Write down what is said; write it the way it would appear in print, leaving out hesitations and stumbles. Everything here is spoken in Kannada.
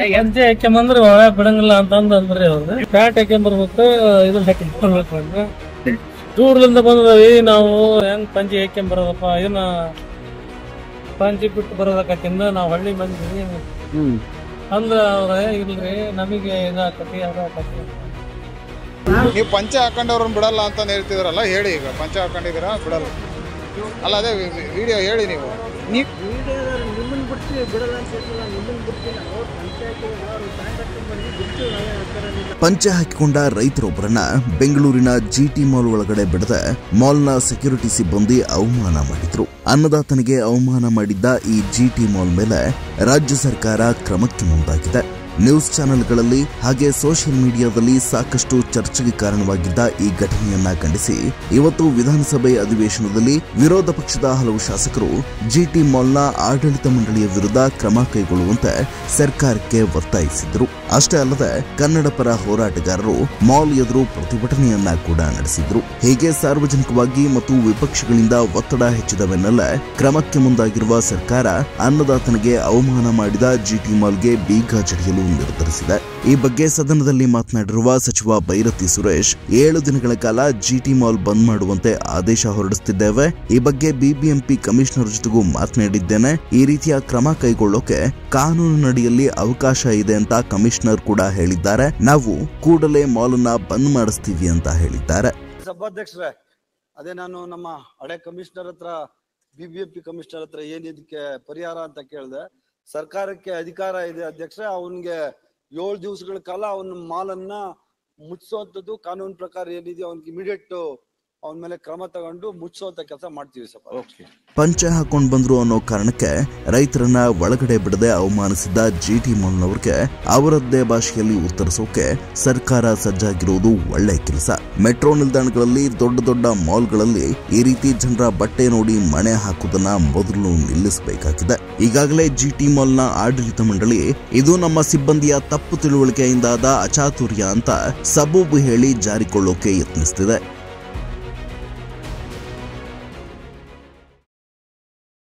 ಹೆಜ್ಜೆ ಹಾಕ್ಯಂಬಂದ್ರೆ ಒಳ ಬಿಡಂಗಿಲ್ಲ ಅಂತಂದ್ರೆ ಅವ್ರು ಪ್ಯಾಟ್ ಹಾಕ್ಯಂಬರ್ಬೇಕು, ಇದನ್ನ ಹಾಕ್ಯಂಬರ್ಬೇಕು ಅಂದ್ರೆ ದೂರದಿಂದ ಬಂದವಿ ನಾವು ಹೆಂಗ್ ಪಂಚಿ ಹಾಕ್ಯಂಬರೋದಪ್ಪ, ಇದನ್ನ ಪಂಚಿ ಬಿಟ್ಟು ಬರೋದಕ್ಕಿಂದ ನಾವು ಹಳ್ಳಿ ಮಂದಿ ಅಂದ್ರ ಅವ್ರ ಇಲ್ರಿ ನಮಗೆ ಇದಾಕತಿ ಅದಾಕತಿ. ನೀವು ಪಂಚೆ ಹಾಕೊಂಡವ್ರನ್ನ ಬಿಡಲ್ಲ ಅಂತ ಹೇಳ್ತಿದ್ರಲ್ಲ, ಹೇಳಿ ಈಗ ಪಂಚೆ ಹಾಕೊಂಡಿದ್ದೀರಾ ಬಿಡಲ್ಲ ಅಲ್ಲ, ಅದೇ ವಿಡಿಯೋ ಹೇಳಿ ನೀವು. ನಿಮ್ಮನ್ನ ಬಿಡ್ತೀವಿ ಬಿಡಲ್ಲ ಅಂತ ಹೇಳ್ತಿಲ್ಲ, ನಿಮ್ಮನ್ನ ಬಿಡ್ತೀವಿ ಅವ್ರು ಪಂಚೆ ಹಾಕಿಕೊಂಡ ರೈತರೊಬ್ಬರನ್ನ ಬೆಂಗಳೂರಿನ ಜಿಟಿ ಮಾಲ್ ಒಳಗಡೆ ಬಿಡದ ಮಾಲ್ನ ಸೆಕ್ಯೂರಿಟಿ ಸಿಬ್ಬಂದಿ ಅವಮಾನ ಮಾಡಿದ್ರು. ಅನ್ನದಾತನಿಗೆ ಅವಮಾನ ಮಾಡಿದ್ದ ಈ ಜಿಟಿ ಮಾಲ್ ಮೇಲೆ ರಾಜ್ಯ ಸರ್ಕಾರ ಕ್ರಮಕ್ಕೆ ಮುಂದಾಗಿದೆ. ನ್ಯೂಸ್ ಚಾನೆಲ್ಗಳಲ್ಲಿ ಹಾಗೆ ಸೋಷಿಯಲ್ ಮೀಡಿಯಾದಲ್ಲಿ ಸಾಕಷ್ಟು ಚರ್ಚೆಗೆ ಕಾರಣವಾಗಿದ್ದ ಈ ಘಟನೆಯನ್ನ ಖಂಡಿಸಿ ಇವತ್ತು ವಿಧಾನಸಭೆ ಅಧಿವೇಶನದಲ್ಲಿ ವಿರೋಧ ಪಕ್ಷದ ಹಲವು ಶಾಸಕರು ಜಿಟಿ ಮಾಲ್ನ ಆಡಳಿತ ಮಂಡಳಿಯ ವಿರುದ್ಧ ಕ್ರಮ ಕೈಗೊಳ್ಳುವಂತೆ ಸರ್ಕಾರಕ್ಕೆ ಒತ್ತಾಯಿಸಿದ್ರು. ಅಷ್ಟೇ ಅಲ್ಲದೆ ಕನ್ನಡ ಪರ ಹೋರಾಟಗಾರರು ಮಾಲ್ ಎದುರು ಪ್ರತಿಭಟನೆಯನ್ನ ಕೂಡ ನಡೆಸಿದ್ರು. ಹೀಗೆ ಸಾರ್ವಜನಿಕವಾಗಿ ಮತ್ತು ವಿಪಕ್ಷಗಳಿಂದ ಒತ್ತಡ ಹೆಚ್ಚಿದ ಬೆನ್ನಲ್ಲೇ ಕ್ರಮಕ್ಕೆ ಮುಂದಾಗಿರುವ ಸರ್ಕಾರ ಅನ್ನದಾತನಿಗೆ ಅವಮಾನ ಮಾಡಿದ ಜಿಟಿ ಮಾಲ್ಗೆ ಬೀಗ ಜಡಿಯಲು ನಿರ್ಧರಿಸಿದೆ. ಈ ಬಗ್ಗೆ ಸದನದಲ್ಲಿ ಮಾತನಾಡಿರುವ ಸಚಿವ ಬೈರತಿ ಸುರೇಶ್, 7 ದಿನಗಳ ಕಾಲ ಜಿಟಿ ಮಾಲ್ ಬಂದ್ ಮಾಡುವಂತೆ ಆದೇಶ ಹೊರಡಿಸುತ್ತಿದ್ದೇವೆ. ಈ ಬಗ್ಗೆ ಬಿಬಿಎಂಪಿ ಕಮಿಷನರ್ ಜೊತೆಗೂ ಮಾತನಾಡಿದ್ದೇನೆ. ಈ ರೀತಿಯ ಕ್ರಮ ಕೈಗೊಳ್ಳೋಕೆ ಕಾನೂನಿನಡಿಯಲ್ಲಿ ಅವಕಾಶ ಇದೆ ಅಂತ ಕಮಿಷನರ್ ಕೂಡ ಹೇಳಿದ್ದಾರೆ. ನಾವು ಕೂಡಲೇ ಮಾಲ್ ಅನ್ನ ಬಂದ್ ಮಾಡಿಸ್ತೀವಿ ಅಂತ ಹೇಳಿದ್ದಾರೆ. ಸಭಾಧ್ಯಕ್ಷರೇ, ಅದೇ ನಾನು ನಮ್ಮ ಹಳೆ ಕಮಿಷನರ್ ಹತ್ರ ಬಿಬಿಎಂಪಿ ಕಮಿಷನರ್ ಹತ್ರ ಏನಿದಕ್ಕೆ ಪರಿಹಾರ ಅಂತ ಕೇಳಿದೆ. ಸರ್ಕಾರಕ್ಕೆ ಅಧಿಕಾರ ಇದೆ ಅಧ್ಯಕ್ಷರೇ, ಅವನ್ಗೆ 7 ದಿವಸಗಳ ಕಾಲ ಅವನ ಮಾಲನ್ನ ಮುಚ್ಚಿಸುವಂತದ್ದು ಕಾನೂನು ಪ್ರಕಾರ ಏನಿದೆ ಅವನ್ಗೆ ಇಮಿಡಿಯೇಟ್ ಅವನ ಮೇಲೆ ಕ್ರಮ ತಗೊಂಡು ಮುಚ್ಚಿಸುವಂತ ಕೆಲಸ ಮಾಡ್ತೀವಿ ಸರ್. ಪಂಚೆ ಹಾಕೊಂಡ್ ಬಂದ್ರು ಅನ್ನೋ ಕಾರಣಕ್ಕೆ ರೈತರನ್ನ ಒಳಗಡೆ ಬಿಡದೆ ಅವಮಾನಿಸಿದ್ದ ಜಿಟಿ ಮಾಲ್ನವರಿಗೆ ಅವರದ್ದೇ ಭಾಷೆಯಲ್ಲಿ ಉತ್ತರಿಸೋಕೆ ಸರ್ಕಾರ ಸಜ್ಜಾಗಿರುವುದು ಒಳ್ಳೆ ಕೆಲಸ. ಮೆಟ್ರೋ ನಿಲ್ದಾಣಗಳಲ್ಲಿ ದೊಡ್ಡ ದೊಡ್ಡ ಮಾಲ್ಗಳಲ್ಲಿ ಈ ರೀತಿ ಜನರ ಬಟ್ಟೆ ನೋಡಿ ಮಣೆ ಹಾಕುವುದನ್ನ ಮೊದಲು ನಿಲ್ಲಿಸಬೇಕಾಗಿದೆ. ಈಗಾಗಲೇ ಜಿಟಿ ಮಾಲ್ನ ಆಡಳಿತ ಮಂಡಳಿ ಇದು ನಮ್ಮ ಸಿಬ್ಬಂದಿಯ ತಪ್ಪು ತಿಳುವಳಿಕೆಯಿಂದಾದ ಅಚಾತುರ್ಯ ಅಂತ ಸಬೂಬು ಹೇಳಿ ಜಾರಿಕೊಳ್ಳೋಕೆ ಯತ್ನಿಸುತ್ತಿದೆ.